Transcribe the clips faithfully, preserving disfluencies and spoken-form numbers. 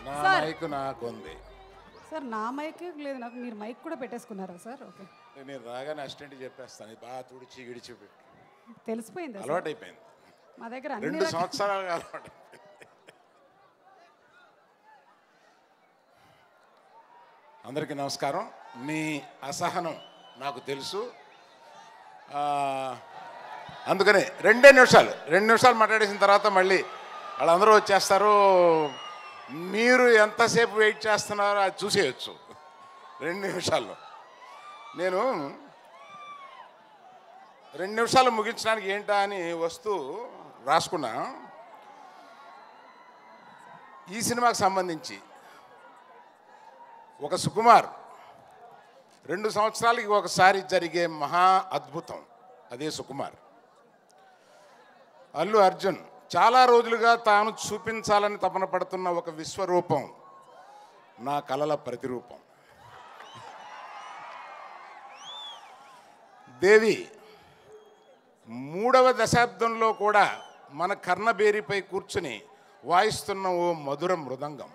నా మైక్ నాకుంది సార్. నా మైక్ లేదు, నాకు మీరు మైక్ కూడా పెట్టేసుకున్నారా సార్? ఓకే, నేను రాగానే అసిస్టెంట్ చెప్పేస్తాను, ఇది బాగా తుడిచి గిడిచి తెలిసిపోయింది, అలవాటు అయిపోయింది. మా దగ్గర రెండు సంవత్సరాలుగా అలవాటు. అందరికీ నమస్కారం. మీ అసహనం నాకు తెలుసు, అందుకని రెండే నిమిషాలు రెండు నిమిషాలు మాట్లాడేసిన తర్వాత మళ్ళీ వాళ్ళందరూ వచ్చేస్తారు. మీరు ఎంతసేపు వెయిట్ చేస్తున్నారో అది చూసేయచ్చు రెండు నిమిషాల్లో. నేను రెండు నిమిషాలు ముగించడానికి ఏంటా అని వస్తూ రాసుకున్నా. ఈ సినిమాకి సంబంధించి ఒక సుకుమార్ రెండు సంవత్సరాలకి ఒకసారి జరిగే మహా అద్భుతం, అదే సుకుమార్. అల్లు అర్జున్ చాలా రోజులుగా తాను చూపించాలని తపన పడుతున్న ఒక విశ్వరూపం, నా కలల ప్రతిరూపం. దేవి మూడవ దశాబ్దంలో కూడా మన కర్ణబేరిపై కూర్చుని వాయిస్తున్న ఓ మధుర మృదంగం.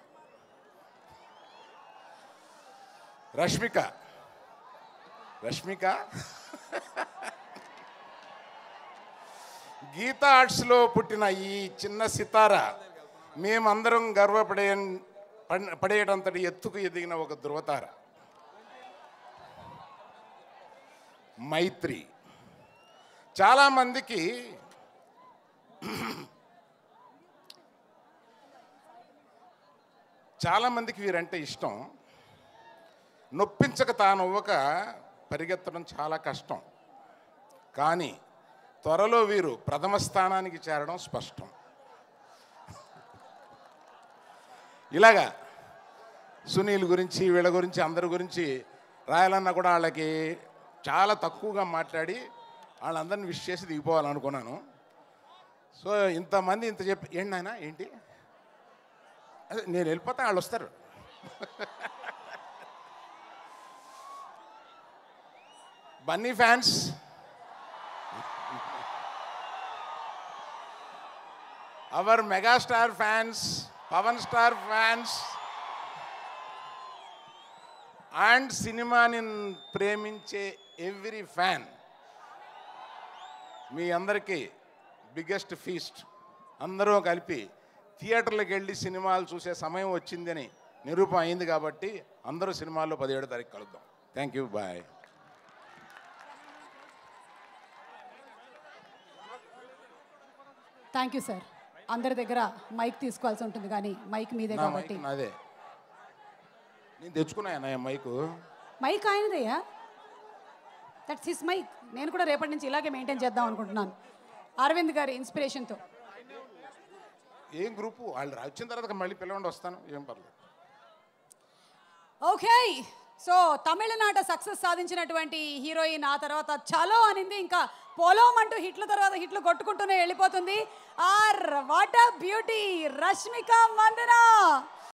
రష్మిక రష్మిక గీతా ఆర్ట్స్లో పుట్టిన ఈ చిన్న సితార మేమందరం గర్వపడే పడేటంతటి ఎత్తుకు ఎదిగిన ఒక ధృవతార. మైత్రి చాలామందికి చాలామందికి వీరంటే ఇష్టం. నొప్పించక తానవ్వక పరిగెత్తడం చాలా కష్టం, కానీ త్వరలో వీరు ప్రథమ స్థానానికి చేరడం స్పష్టం. ఇలాగా సునీల్ గురించి వీళ్ళ గురించి అందరి గురించి రాయాలన్నా కూడా వాళ్ళకి చాలా తక్కువగా మాట్లాడి వాళ్ళందరిని విష్ చేసి దిగిపోవాలనుకున్నాను. సో ఇంతమంది ఇంత చెప్పి ఏంటి నాయన ఏంటి అదే నేను వెళ్ళిపోతా, వాళ్ళు వస్తారు. Bunny fans, our megastar fans, Pawan star fans and సినిమాని ప్రేమించే ఎవ్రీ ఫ్యాన్, మీ అందరికీ బిగ్గెస్ట్ ఫీస్ట్. అందరూ కలిపి థియేటర్లకు వెళ్ళి సినిమాలు చూసే సమయం వచ్చిందని నిరూపణ అయింది కాబట్టి అందరూ సినిమాల్లో పదిహేడో తారీఖు కలుద్దాం. Thank you, bye. Thank you sir. అందరి దగ్గర మైక్ తీసుకోవాల్సి ఉంటుంది కానీ మైక్ మీదే కాబట్టి. అదే నేను తెచ్చుకున్నాయన్న మైకు. మైక్ ఆయనదయ్యా, దట్స్ హిస్ మైక్. నేను కూడా రేపటి నుంచి ఇలాగే మెయింటైన్ చేద్దాం అనుకుంటున్నాను, అరవింద్ గారి ఇన్స్పిరేషన్తో. ఏం గ్రూపు వాళ్ళు వచ్చిన తర్వాత మళ్ళీ పిలవండి, వస్తాను, ఏం పర్లేదు. ఓకే, సో తమిళనాట సక్సెస్ సాధించినటువంటి హీరోయిన్ ఆ తర్వాత చలో అనింది, ఇంకా పోలోం అంటూ హిట్ల తర్వాత హిట్లు కొట్టుకుంటూనే వెళ్ళిపోతుంది. Are what a beauty, Rashmika Mandanna.